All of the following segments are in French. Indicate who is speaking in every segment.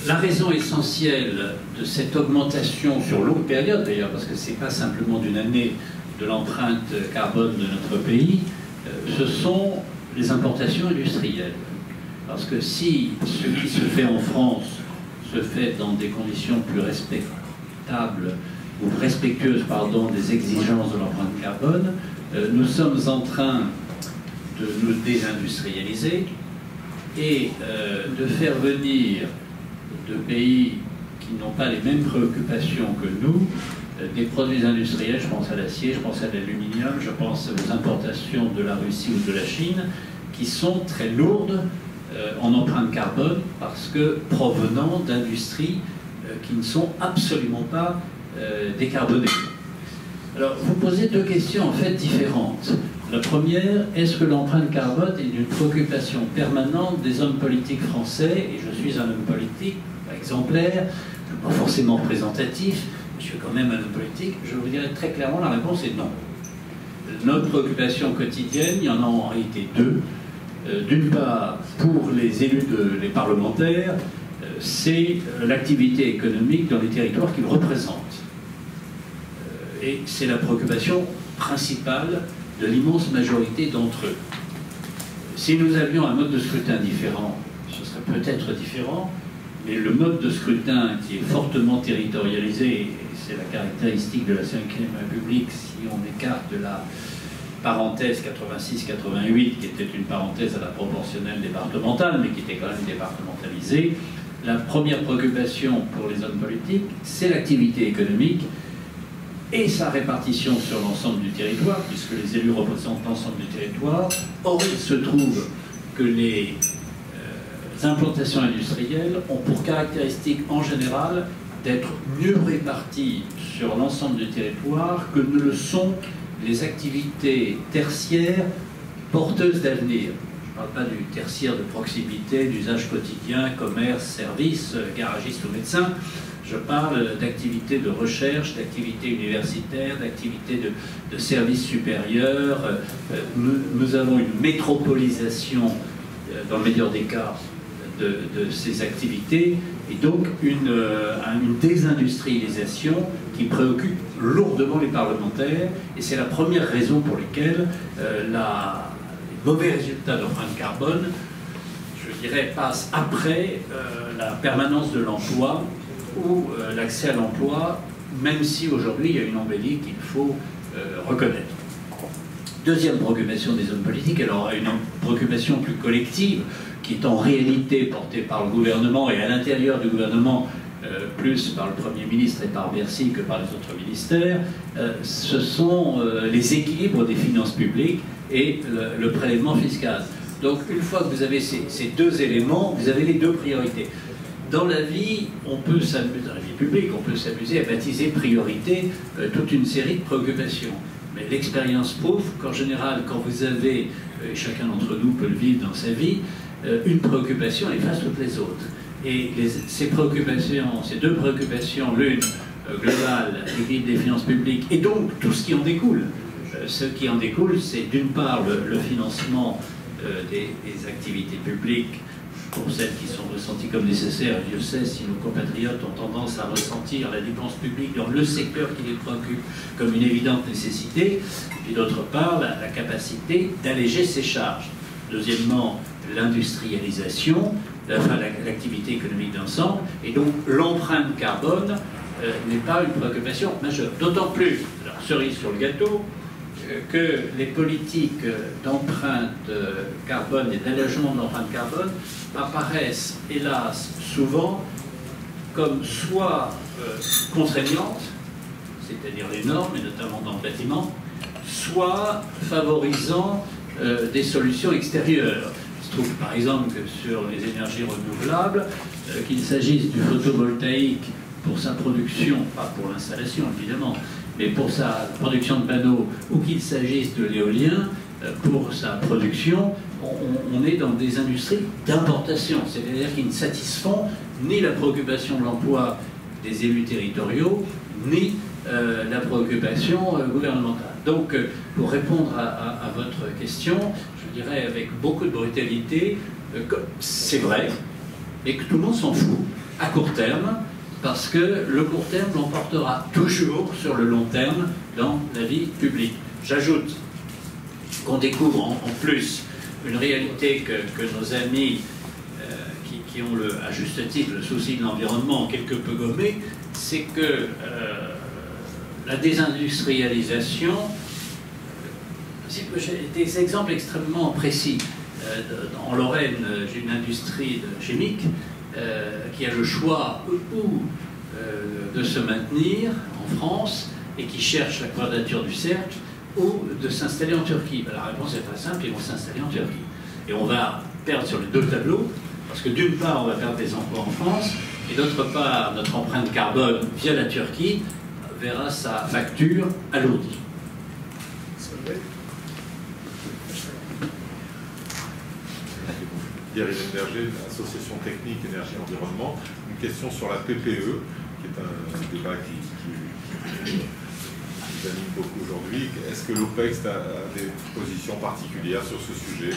Speaker 1: La raison essentielle de cette augmentation sur longue période, d'ailleurs, parce que ce n'est pas simplement d'une année de l'empreinte carbone de notre pays, ce sont les importations industrielles. Parce que si ce qui se fait en France se fait dans des conditions plus respectables ou respectueuses, pardon, des exigences de l'empreinte carbone, nous sommes en train de nous désindustrialiser et de faire venir de pays qui n'ont pas les mêmes préoccupations que nous, des produits industriels, je pense à l'acier, je pense à l'aluminium, je pense aux importations de la Russie ou de la Chine, qui sont très lourdes en empreinte carbone parce que provenant d'industries qui ne sont absolument pas décarbonées. Alors, vous posez deux questions en fait différentes. La première, est-ce que l'empreinte carbone est une préoccupation permanente des hommes politiques français? Et je suis un homme politique exemplaire, je ne suis pas forcément représentatif, je suis quand même un homme politique. Je vous dirais très clairement, la réponse est non. Notre préoccupation quotidienne, il y en a en réalité deux. D'une part, pour les élus, les parlementaires, c'est l'activité économique dans les territoires qu'ils représentent. Et c'est la préoccupation principale de l'immense majorité d'entre eux. Si nous avions un mode de scrutin différent, ce serait peut-être différent, mais le mode de scrutin qui est fortement territorialisé, et c'est la caractéristique de la Ve République, si on écarte de la parenthèse 86-88, qui était une parenthèse à la proportionnelle départementale, mais qui était quand même départementalisée, la première préoccupation pour les hommes politiques, c'est l'activité économique et sa répartition sur l'ensemble du territoire, puisque les élus représentent l'ensemble du territoire. Or, il se trouve que les implantations industrielles ont pour caractéristique en général d'être mieux réparties sur l'ensemble du territoire que ne le sont les activités tertiaires porteuses d'avenir. Je ne parle pas du tertiaire de proximité, d'usage quotidien, commerce, service, garagiste ou médecin. Je parle d'activités de recherche, d'activités universitaires, d'activités de services supérieurs. Nous avons une métropolisation, dans le meilleur des cas, de ces activités, et donc une désindustrialisation qui préoccupe lourdement les parlementaires, et c'est la première raison pour laquelle les mauvais résultats d'empreinte carbone, je dirais, passent après la permanence de l'emploi ou l'accès à l'emploi, même si aujourd'hui il y a une embellie qu'il faut reconnaître. Deuxième préoccupation des hommes politiques, alors une préoccupation plus collective, qui est en réalité portée par le gouvernement et à l'intérieur du gouvernement, plus par le Premier ministre et par Bercy que par les autres ministères, ce sont les équilibres des finances publiques et le prélèvement fiscal. Donc une fois que vous avez ces deux éléments, vous avez les deux priorités. Dans la vie, on peut s'amuser, dans la vie publique, on peut s'amuser à baptiser priorité toute une série de préoccupations. Mais l'expérience prouve qu'en général, quand vous avez, chacun d'entre nous peut le vivre dans sa vie, une préoccupation efface toutes les autres. Et ces deux préoccupations, l'une globale, l'équilibre des finances publiques, et donc tout ce qui en découle. Ce qui en découle, c'est d'une part le financement des activités publiques, pour celles qui sont ressenties comme nécessaires. Dieu sait si nos compatriotes ont tendance à ressentir la dépense publique dans le secteur qui les préoccupe comme une évidente nécessité, et d'autre part la capacité d'alléger ces charges. Deuxièmement, l'industrialisation, enfin l'activité économique d'ensemble, et donc l'empreinte carbone n'est pas une préoccupation majeure. D'autant plus, alors, cerise sur le gâteau, que les politiques d'empreinte carbone et d'allègement de l'empreinte carbone apparaissent, hélas, souvent comme soit contraignantes, c'est-à-dire les normes, et notamment dans le bâtiment, soit favorisant des solutions extérieures. Il se trouve par exemple que sur les énergies renouvelables, qu'il s'agisse du photovoltaïque pour sa production, pas pour l'installation évidemment, mais pour sa production de panneaux, ou qu'il s'agisse de l'éolien, pour sa production, on est dans des industries d'importation, c'est-à-dire qui ne satisfont ni la préoccupation de l'emploi des élus territoriaux, ni la préoccupation gouvernementale. Donc, pour répondre à votre question, je dirais avec beaucoup de brutalité, c'est vrai, et que tout le monde s'en fout. à court terme, parce que le court terme l'emportera toujours sur le long terme dans la vie publique. J'ajoute qu'on découvre en plus une réalité que nos amis qui ont à juste titre le souci de l'environnement ont quelque peu gommé, c'est que la désindustrialisation, j'ai des exemples extrêmement précis. En Lorraine, j'ai une industrie chimique qui a le choix ou de se maintenir en France et qui cherche la quadrature du cercle, ou de s'installer en Turquie. La réponse est très simple, ils vont s'installer en Turquie. Et on va perdre sur les deux tableaux, parce que d'une part, on va perdre des emplois en France, et d'autre part, notre empreinte carbone via la Turquie verra sa facture alourdie.
Speaker 2: Pierre-Hélène Berger, Association technique énergie-environnement. Une question sur la PPE, qui est un débat qui nous anime beaucoup aujourd'hui. Est-ce que l'OPEX a des positions particulières sur ce sujet?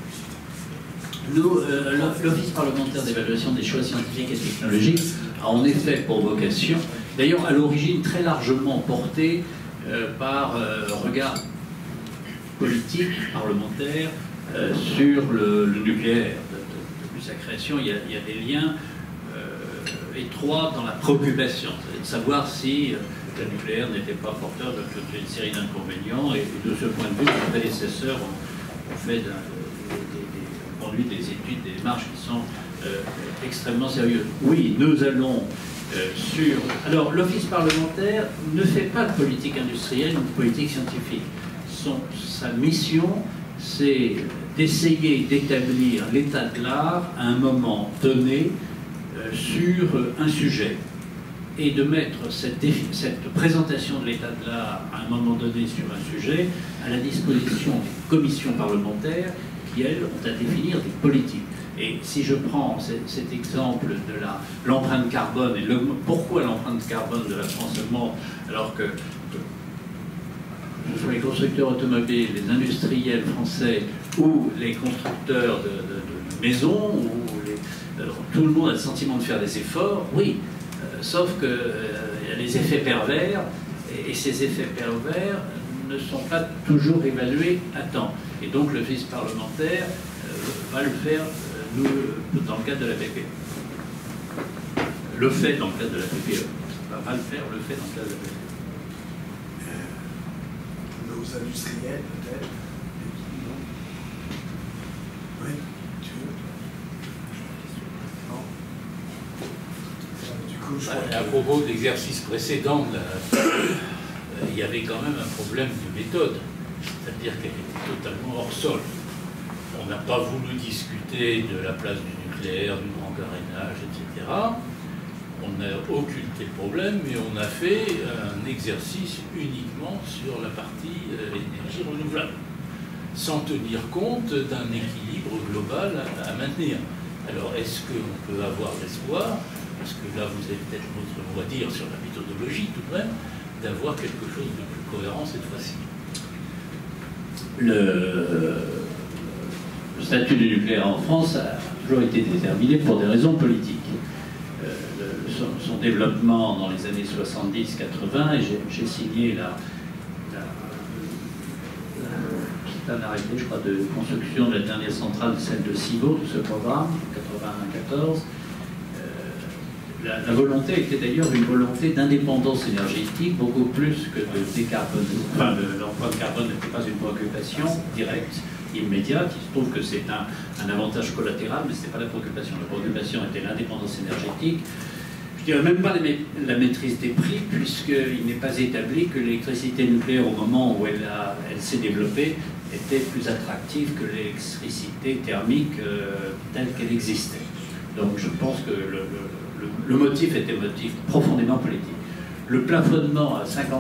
Speaker 1: L'Office parlementaire d'évaluation des choix scientifiques et technologiques a en effet pour vocation, d'ailleurs à l'origine très largement portée par regard politique, parlementaire, sur le nucléaire. Depuis sa création, il y a des liens étroits dans la préoccupation, de savoir si le nucléaire n'était pas porteur de toute une série d'inconvénients, et de ce point de vue, les prédécesseurs ont conduit des études, des démarches qui sont extrêmement sérieuses. Oui, nous allons sur... Alors, l'Office parlementaire ne fait pas de politique industrielle ou de politique scientifique. Sa mission, c'est d'essayer d'établir l'état de l'art à un moment donné sur un sujet, et de mettre cette présentation de l'état de l'art à un moment donné sur un sujet à la disposition des commissions parlementaires qui, elles, ont à définir des politiques. Et si je prends cet exemple de l'empreinte carbone, et pourquoi l'empreinte carbone de la France augmente, alors que ce soit les constructeurs automobiles, les industriels français ou les constructeurs de maisons, tout le monde a le sentiment de faire des efforts, oui, sauf qu'il y a les effets pervers, et ces effets pervers ne sont pas toujours évalués à temps. Et donc l'Office parlementaire va le faire dans le cadre de la PPE. Le fait dans le cadre de la PPE. Va le faire, le fait dans le cadre de la PPE.
Speaker 3: Nos industriels, peut-être. Oui, tu veux? Non. Du coup, je crois
Speaker 1: à propos de l'exercice précédent, il y avait quand même un problème de méthode, c'est-à-dire qu'elle était totalement hors sol. On n'a pas voulu discuter de la place du nucléaire, du grand carénage, etc. On a occulté le problème, mais on a fait un exercice uniquement sur la partie énergie renouvelable, sans tenir compte d'un équilibre global à maintenir. Alors, est-ce qu'on peut avoir l'espoir, parce que là vous avez peut-être votre mot à dire sur la méthodologie tout de même, d'avoir quelque chose de plus cohérent cette fois-ci? Le statut du nucléaire en France a toujours été déterminé pour des raisons politiques. Son développement dans les années 70-80, et j'ai signé c'est un arrêté, je crois, de construction de la dernière centrale, celle de Civaux, de ce programme, 94. La volonté était d'ailleurs une volonté d'indépendance énergétique, beaucoup plus que de décarboner. Enfin, l'empreinte carbone n'était pas une préoccupation directe, immédiate. Il se trouve que c'est un avantage collatéral, mais ce n'était pas la préoccupation. La préoccupation était l'indépendance énergétique. Je dirais même pas la maîtrise des prix, puisqu'il n'est pas établi que l'électricité nucléaire, au moment où elle s'est développée, était plus attractive que l'électricité thermique telle qu'elle existait. Donc je pense que le motif était un motif profondément politique. Le plafonnement à 50%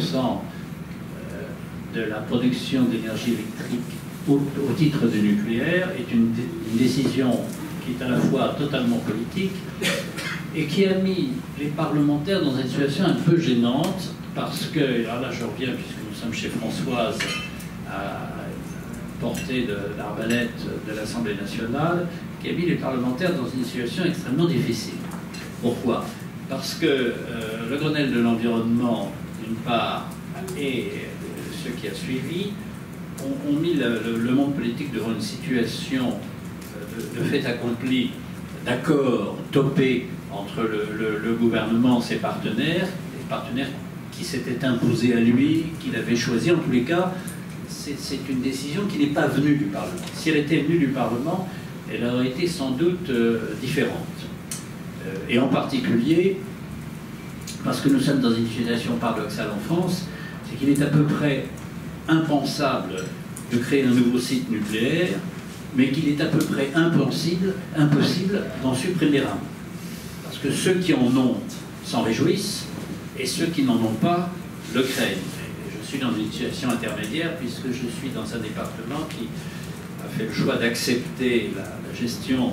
Speaker 1: de la production d'énergie électrique au titre du nucléaire est une décision qui est à la fois totalement politique et qui a mis les parlementaires dans une situation un peu gênante, parce que, alors là je reviens, puisque nous sommes chez Françoise, à portée de l'arbalète de l'Assemblée nationale, qui a mis les parlementaires dans une situation extrêmement difficile. Pourquoi? Parce que le Grenelle de l'environnement, d'une part, et ce qui a suivi, ont mis le monde politique devant une situation de fait accompli, d'accord topé entre le gouvernement et ses partenaires, les partenaires qui s'étaient imposés à lui, qu'il avait choisi. En tous les cas, c'est une décision qui n'est pas venue du Parlement. Si elle était venue du Parlement, elle aurait été sans doute différente. Et en particulier, parce que nous sommes dans une situation paradoxale en France, c'est qu'il est à peu près impensable de créer un nouveau site nucléaire, mais qu'il est à peu près impossible d'en supprimer un. Parce que ceux qui en ont s'en réjouissent, et ceux qui n'en ont pas le craignent. Et je suis dans une situation intermédiaire, puisque je suis dans un département qui a fait le choix d'accepter la gestion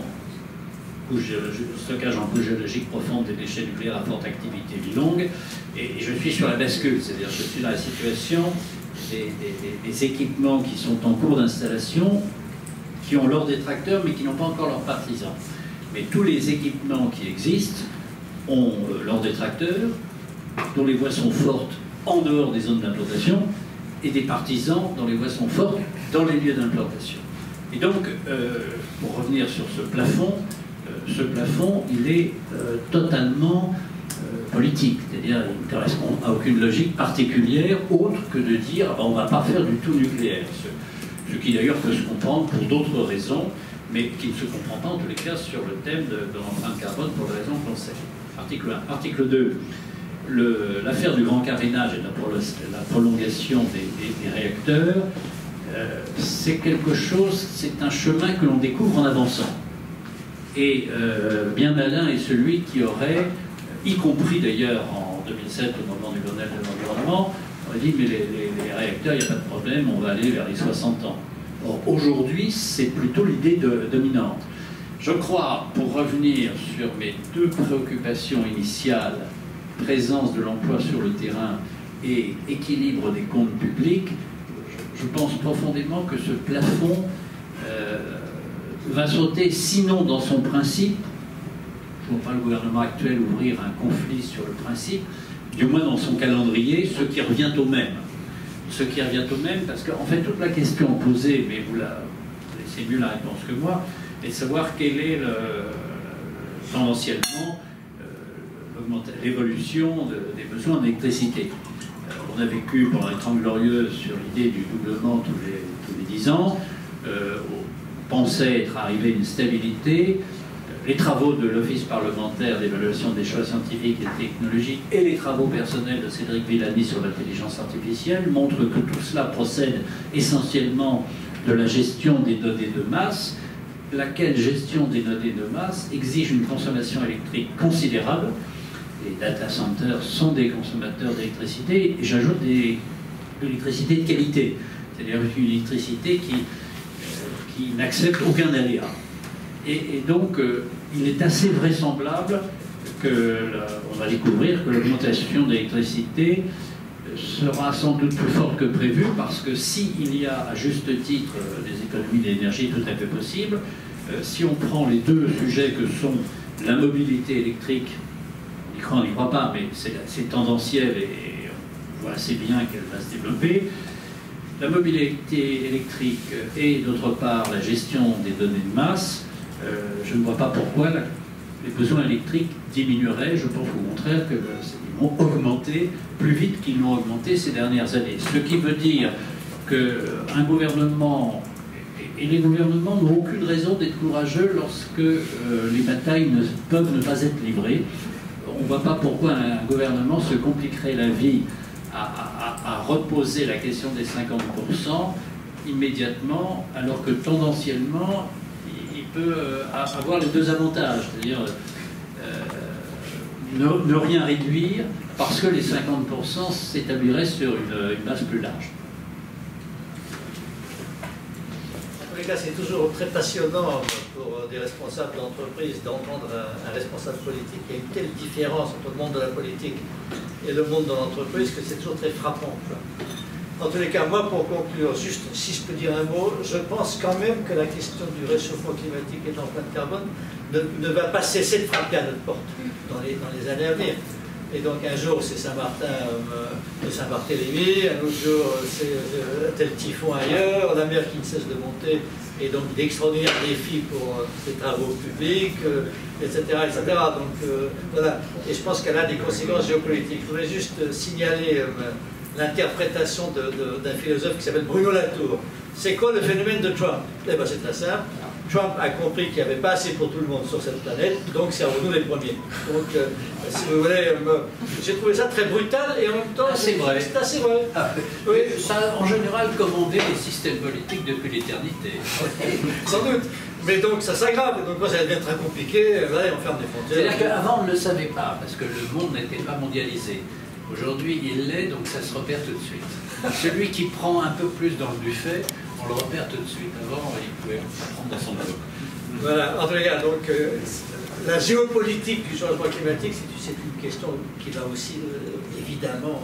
Speaker 1: stockage en couche géologique profonde des déchets nucléaires à forte activité vie longue, et je suis sur la bascule, c'est-à-dire je suis dans la situation des équipements qui sont en cours d'installation, qui ont leurs détracteurs, mais qui n'ont pas encore leurs partisans. Mais tous les équipements qui existent ont leurs détracteurs, dont les voix sont fortes en dehors des zones d'implantation, et des partisans dont les voix sont fortes dans les lieux d'implantation. Et donc, pour revenir sur ce plafond, il est totalement politique, c'est-à-dire il ne correspond à aucune logique particulière autre que de dire ah ben, on ne va pas faire du tout nucléaire, ce qui d'ailleurs peut se comprendre pour d'autres raisons, mais qui ne se comprend pas en tous les cas sur le thème de l'empreinte carbone pour les raisons qu'on sait. Article 1. Article 2. L'affaire du grand carénage et de la prolongation des réacteurs, c'est quelque chose, c'est un chemin que l'on découvre en avançant. Et bien malin est celui qui aurait, y compris d'ailleurs en 2007 au moment du Grenelle de l'environnement, aurait dit mais les réacteurs, il n'y a pas de problème, on va aller vers les 60 ans. Or aujourd'hui, c'est plutôt l'idée dominante. Je crois, pour revenir sur mes deux préoccupations initiales, présence de l'emploi sur le terrain et équilibre des comptes publics, je pense profondément que ce plafond va sauter, sinon dans son principe, je ne vois pas le gouvernement actuel ouvrir un conflit sur le principe, du moins dans son calendrier, ce qui revient au même. Ce qui revient au même, parce qu'en fait, toute la question posée, mais vous laissez mieux la réponse que moi, est de savoir quelle est tendanciellement l'évolution des besoins en électricité. On a vécu pendant les 30 Glorieuses sur l'idée du doublement tous les 10 ans. On pensait être arrivé à une stabilité. Les travaux de l'Office parlementaire d'évaluation des choix scientifiques et technologiques et les travaux personnels de Cédric Villani sur l'intelligence artificielle montrent que tout cela procède essentiellement de la gestion des données de masse, laquelle gestion des données de masse exige une consommation électrique considérable. Les data centers sont des consommateurs d'électricité, et j'ajoute de l'électricité de qualité, c'est-à-dire une électricité qui n'accepte aucun aléa. Et donc, il est assez vraisemblable qu'on va découvrir que l'augmentation de l'électricité sera sans doute plus forte que prévu, parce que s'il y a à juste titre des économies d'énergie tout à fait possibles, si on prend les deux sujets que sont la mobilité électrique, on n'y croit pas, mais c'est tendanciel et on voit assez bien qu'elle va se développer. La mobilité électrique et d'autre part la gestion des données de masse, je ne vois pas pourquoi les besoins électriques diminueraient. Je pense au contraire qu'ils vont augmenter plus vite qu'ils n'ont augmenté ces dernières années. Ce qui veut dire qu'un gouvernement, et les gouvernements n'ont aucune raison d'être courageux lorsque les batailles peuvent ne pas être livrées. On ne voit pas pourquoi un gouvernement se compliquerait la vie à reposer la question des 50% immédiatement, alors que tendanciellement, il peut avoir les deux avantages, c'est-à-dire ne rien réduire, parce que les 50% s'établiraient sur une base plus large.
Speaker 4: En tous les cas, c'est toujours très passionnant pour des responsables d'entreprise d'entendre un responsable politique. Il y a une telle différence entre le monde de la politique et le monde de l'entreprise que c'est toujours très frappant. En tous les cas, moi, pour conclure, juste si je peux dire un mot, je pense quand même que la question du réchauffement climatique et de l'empreinte carbone ne va pas cesser de frapper à notre porte dans les années à venir. Et donc un jour c'est Saint-Martin de Saint-Barthélemy, un autre jour c'est tel typhon ailleurs, la mer qui ne cesse de monter, et donc d'extraordinaires défis pour les travaux publics, etc., etc. Donc voilà, et je pense qu'elle a des conséquences géopolitiques. Je voudrais juste signaler l'interprétation d'un philosophe qui s'appelle Bruno Latour. C'est quoi le phénomène de Trump? Eh bien c'est très simple. Trump a compris qu'il n'y avait pas assez pour tout le monde sur cette planète, donc c'est à nous les premiers. Donc, si vous voulez, j'ai trouvé ça très brutal et en même temps,
Speaker 1: c'est vrai.
Speaker 4: C'est assez vrai.
Speaker 1: Oui, ça a en général commandé les systèmes politiques depuis l'éternité.
Speaker 4: Sans doute. Mais donc ça s'aggrave, donc moi ça devient très compliqué, là on ferme des frontières.
Speaker 1: C'est-à-dire qu'avant on ne le savait pas, parce que le monde n'était pas mondialisé. Aujourd'hui il l'est, donc ça se repère tout de suite. Celui qui prend un peu plus dans le buffet, on le repère tout de suite. Avant, il pouvait prendre dans son bloc.
Speaker 4: Voilà, en tout cas, donc, la géopolitique du changement climatique, c'est une question qui va aussi, évidemment,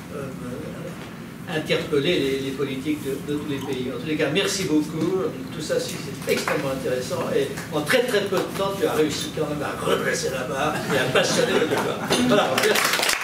Speaker 4: interpeller les politiques de tous les pays. En tous les cas, merci beaucoup. Tout ça, c'est extrêmement intéressant. Et en très très peu de temps, tu as réussi quand même à redresser la barre et à passionner le débat. Voilà, merci.